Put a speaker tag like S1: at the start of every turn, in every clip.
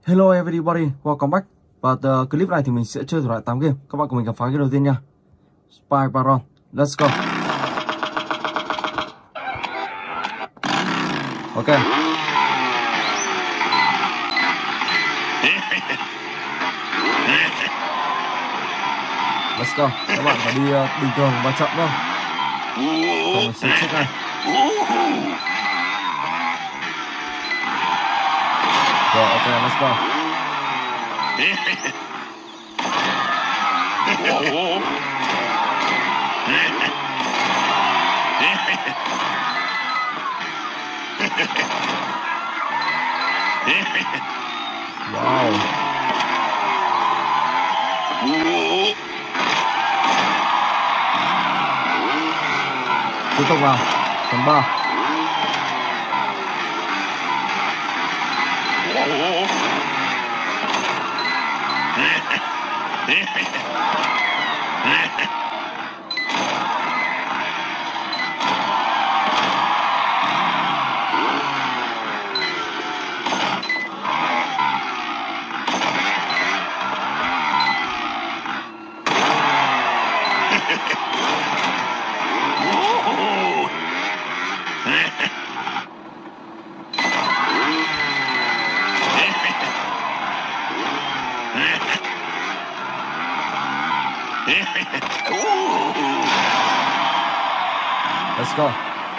S1: Hello everybody, welcome back. Và clip này thì mình sẽ chơi thử lại 8 game. Các bạn cùng mình khám phá cái đầu tiên nha. Spy Baron, let's go. Ok. Let's go. Các bạn phải đi bình thường và chậm thôi. Rồi mình sẽ check này. Rồi, ok, let's go. Wow. Tiếp tục vào phần 3. Let's go.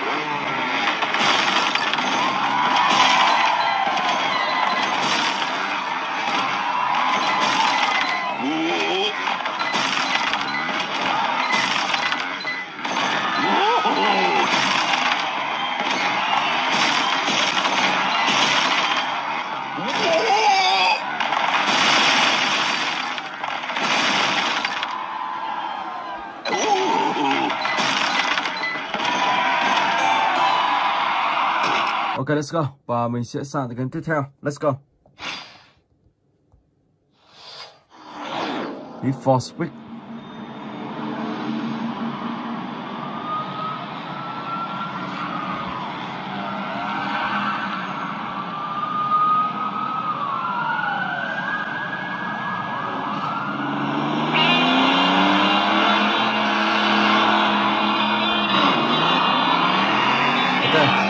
S1: Ok, let's go. Và mình sẽ sang tới game tiếp theo. Let's go. Before Speak. Ok.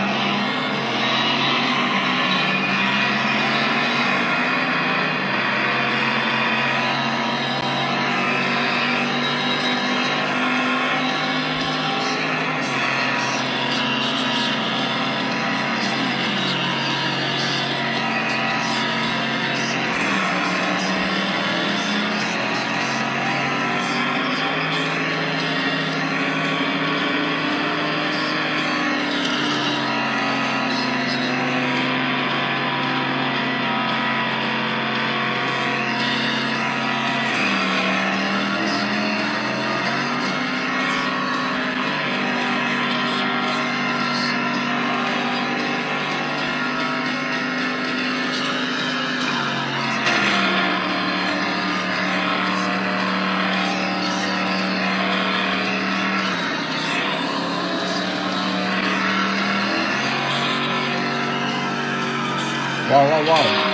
S1: Wow.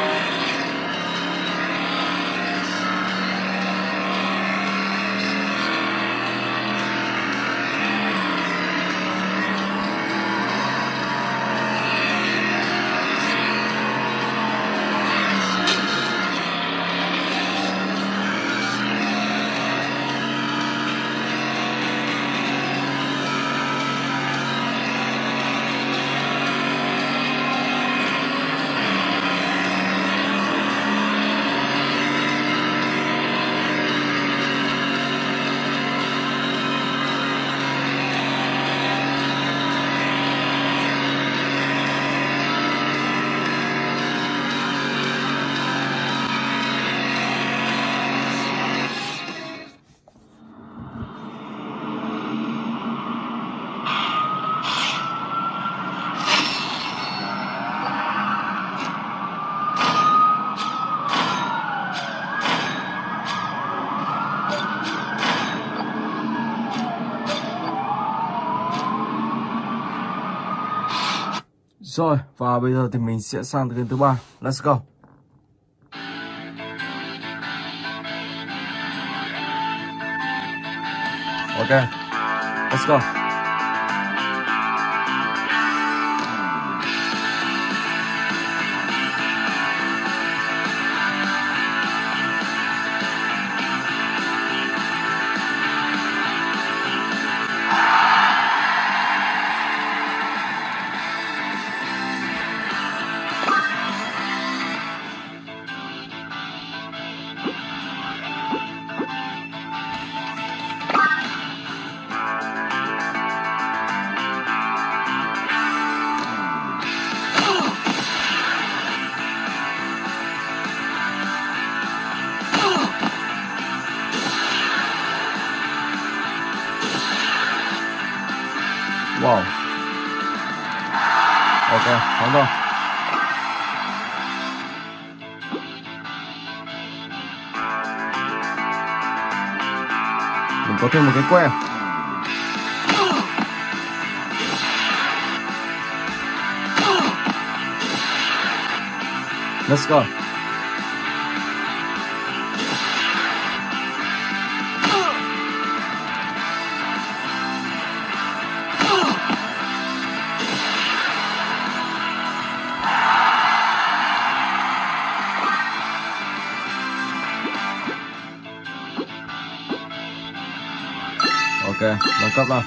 S1: Rồi, và bây giờ thì mình sẽ sang tới game thứ 3. Let's go. Ok, let's go. Wow. Ok, thắng rồi. Mình có thêm một cái que. Let's go. Ok, nâng cấp nào.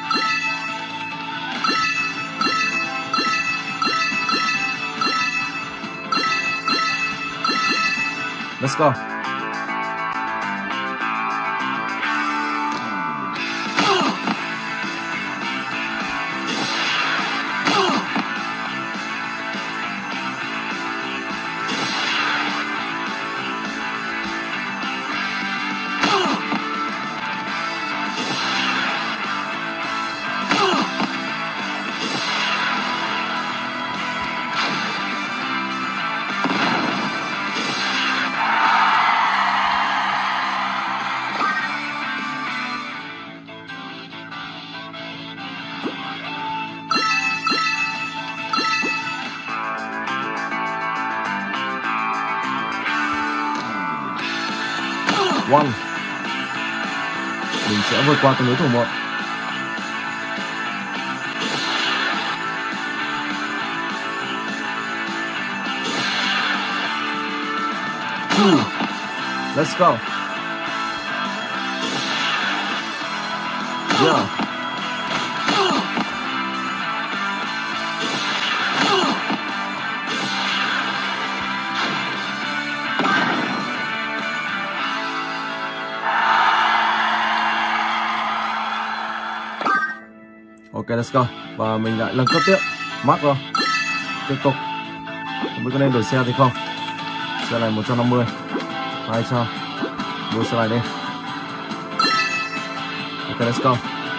S1: Let's go. One. Mình sẽ vượt qua từng đối thủ một. Two. Let's go. Yeah. Ok, let's go. Và mình lại nâng cấp tiếp. Mắc rồi. Tiếp tục. Không biết có nên đổi xe thì không. Xe này 150. 200. Mua xe này đi. Ok, let's go.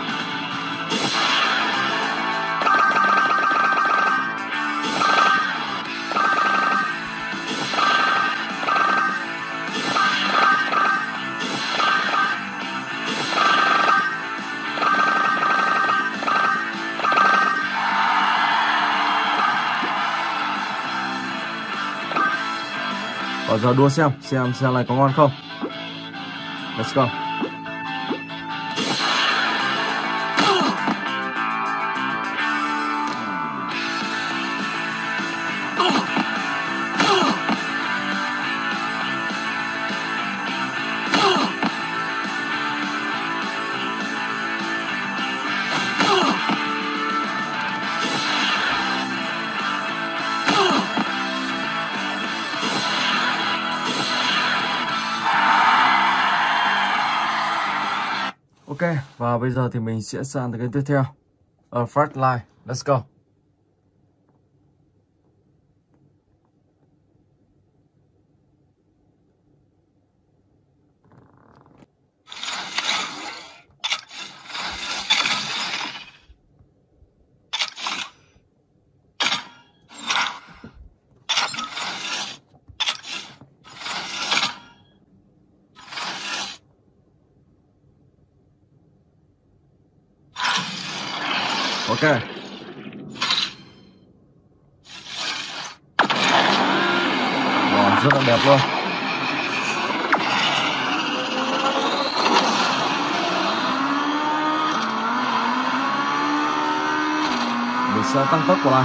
S1: Và giờ đua xem xe này có ngon không. Let's go. Ok, và bây giờ thì mình sẽ sang tới cái tiếp theo. First line, let's go. Ok. Wow, rất là đẹp luôn. sẽ tăng tốc của lại.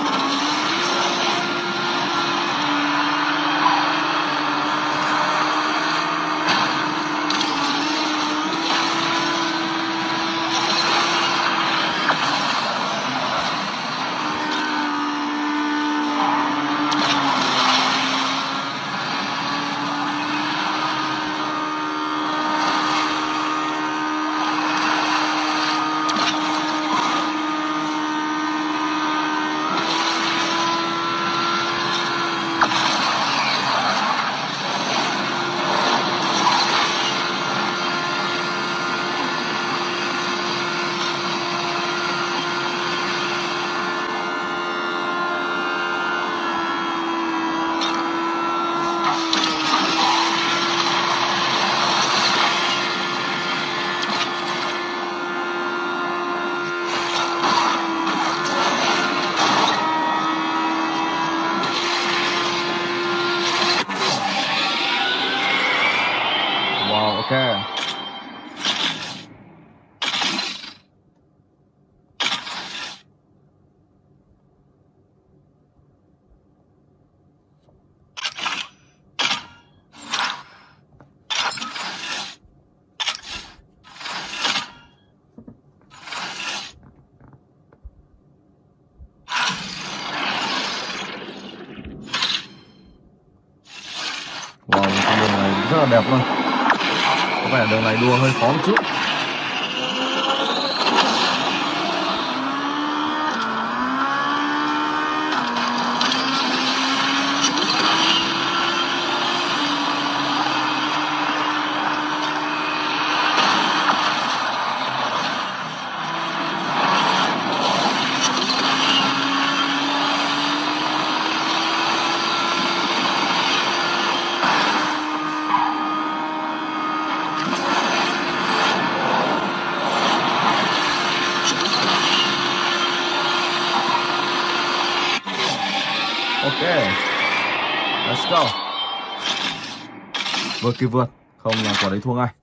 S1: Wow, ok. Wow, con đường này rất là đẹp luôn. Có vẻ đường này đua hơi khó một chút. Ok, let's go. Vượt kịp vượt, không là quả đấy thua ngay.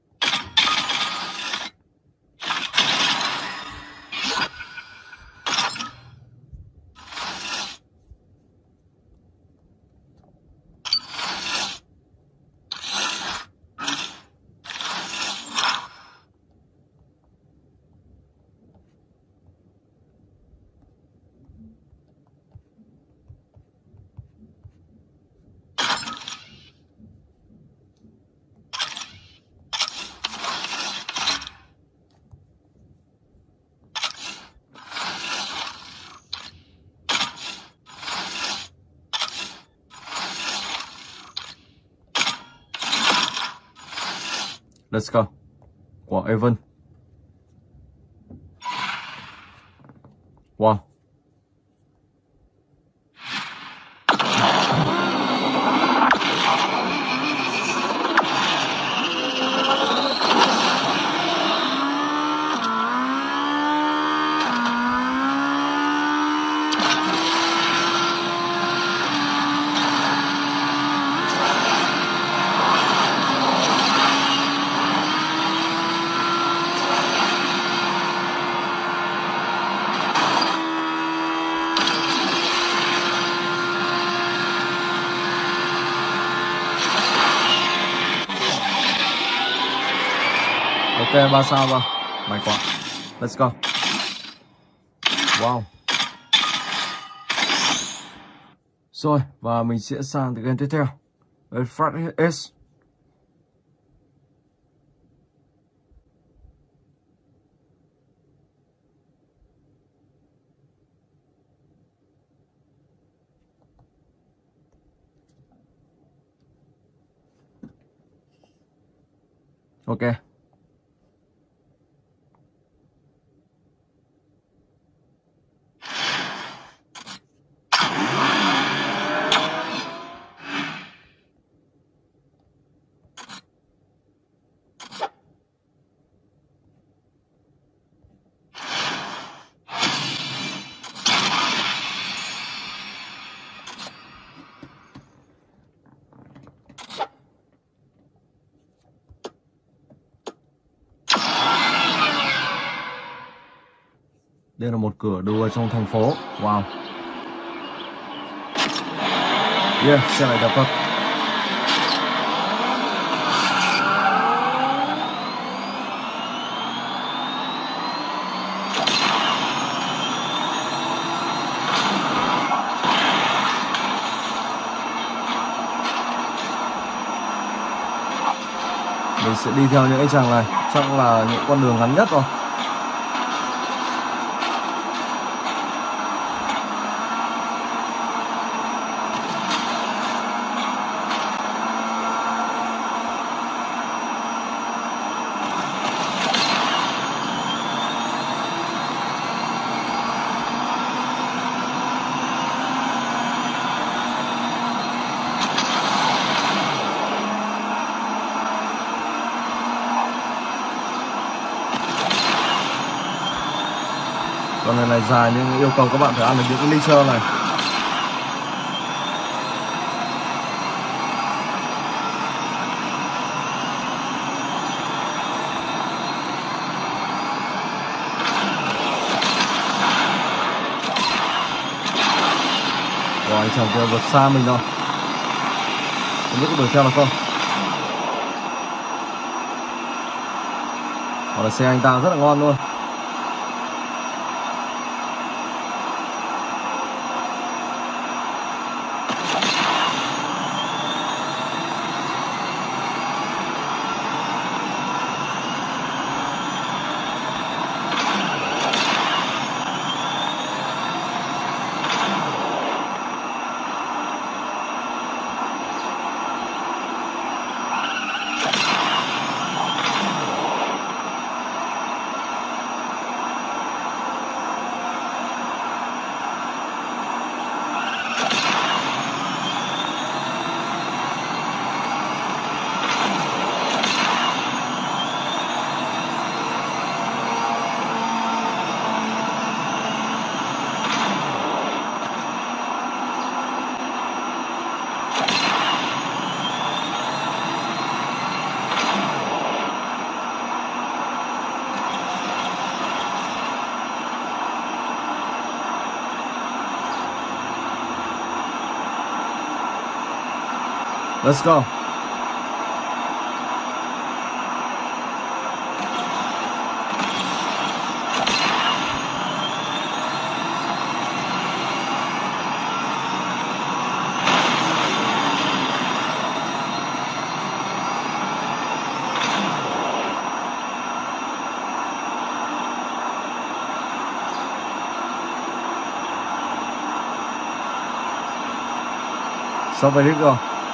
S1: Let's go. Quả Evan. Wow. Ok, 3 sao vào. May quá. Let's go. Wow. Rồi, và mình sẽ sang tới game tiếp theo. Frat S. Ok. Đây là một cửa đua trong thành phố. Wow. Yeah, xe này đẹp thật. Mình sẽ đi theo những cái chàng này, chắc là những con đường ngắn nhất rồi. Con này dài nhưng yêu cầu các bạn phải ăn được những cái ly trơ này. Rồi anh chàng kia vượt xa mình rồi. Không biết có đuổi theo được không? Hoặc là xe anh ta rất là ngon luôn. Let's go. So very good.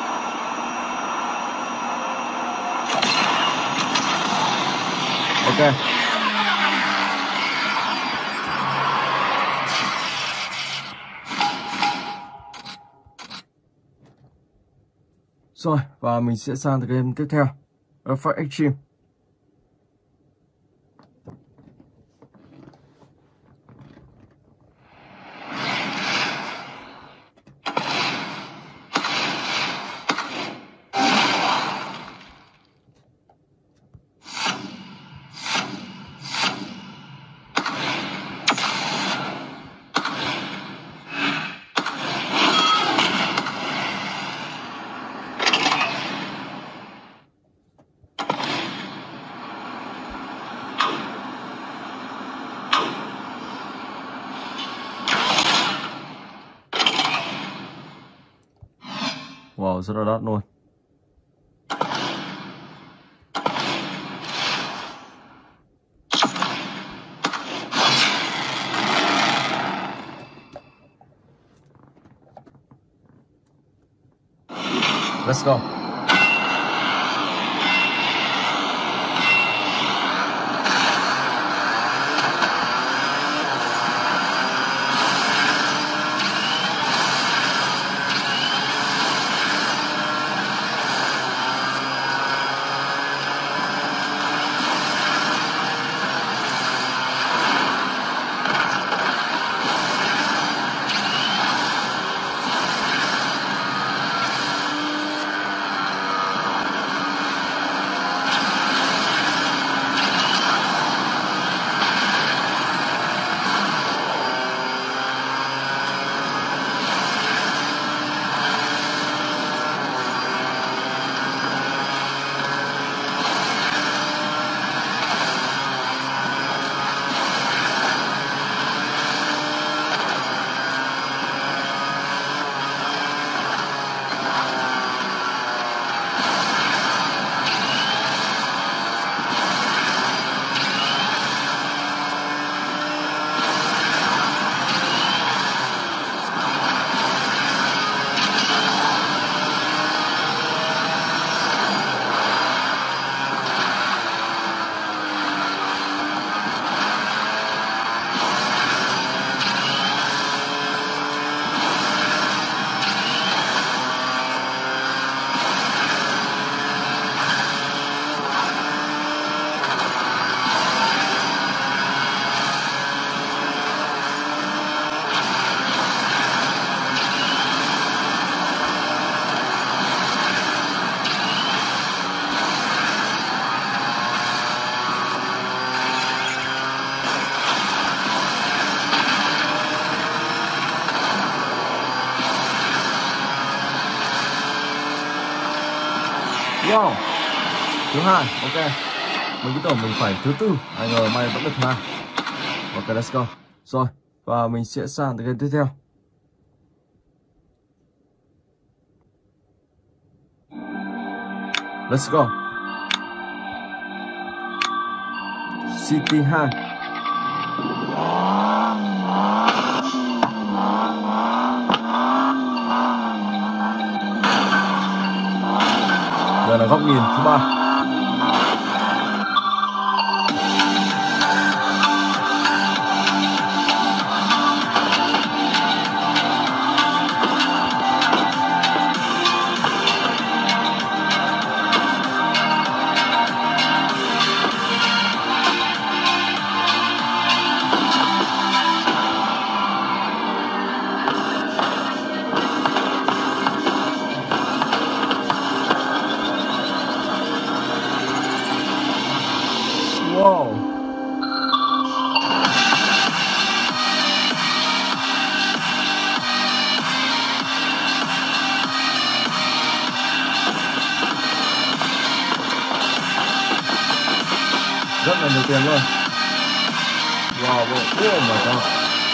S1: Ok. Rồi, và mình sẽ sang cái game tiếp theo, Fight Extreme. Wow, rất là đắt luôn. Let's go. Wow, thứ hai. Ok, mình cứ tưởng mình phải thứ tư, ai ngờ may vẫn được thứ hai. Ok, let's go. Rồi, và mình sẽ sang tới game tiếp theo. Let's go. City 2. Giờ là góc nhìn thứ ba. Wow. Rất là nhiều tiền luôn. Wow, wow. Oh my god.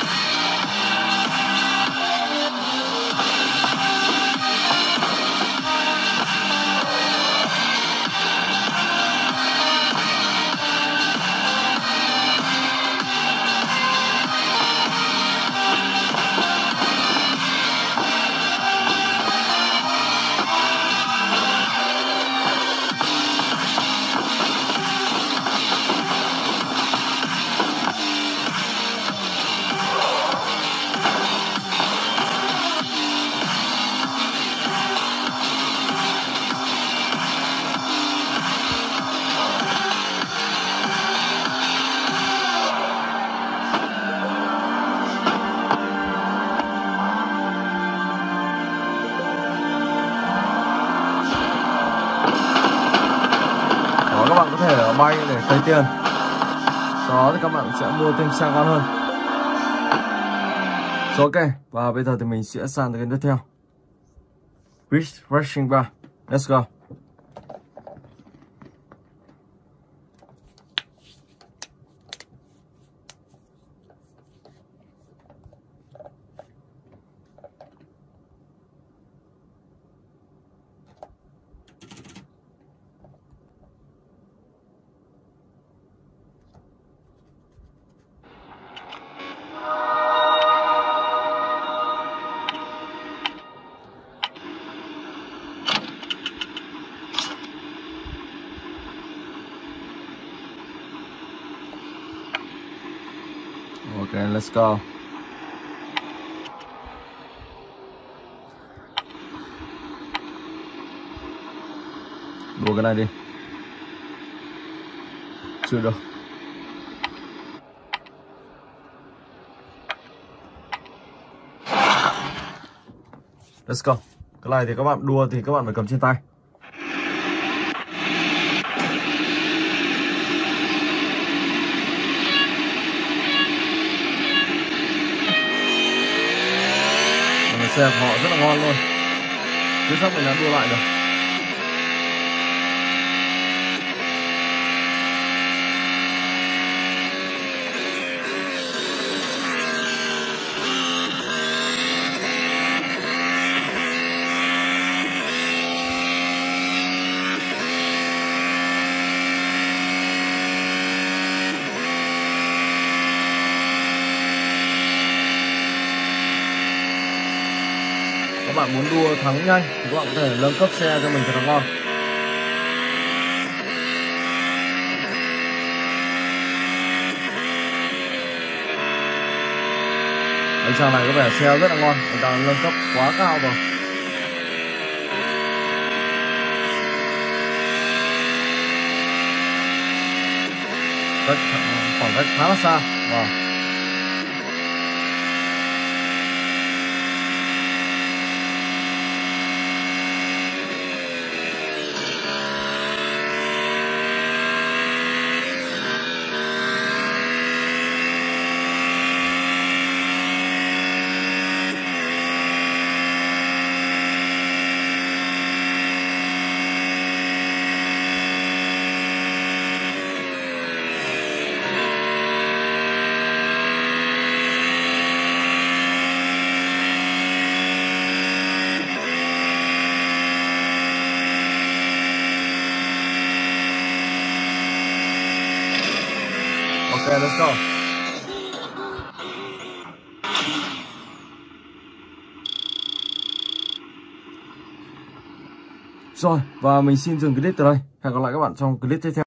S1: Các bạn có thể bay để cấy tiền, sau đó thì các bạn sẽ mua thêm xe ngon hơn. Rồi ok, và bây giờ thì mình sẽ sang tới cái tiếp theo, Refreshing Bar. Let's go. Ok, let's go. Đua cái này đi. Chưa được. Let's go. Cái này thì các bạn đua thì các bạn phải cầm trên tay. Xe của họ rất là ngon luôn. Chứ sắp mình đã đua lại được. Các bạn muốn đua thắng nhanh thì các bạn có thể nâng cấp xe cho mình cho nó ngon. Anh chàng này có vẻ xe rất là ngon, anh ta nâng cấp quá cao rồi. Khoảng cách khá là xa. Wow. Ok, let's go. Rồi, và mình xin dừng clip từ đây. Hẹn gặp lại các bạn trong clip tiếp theo.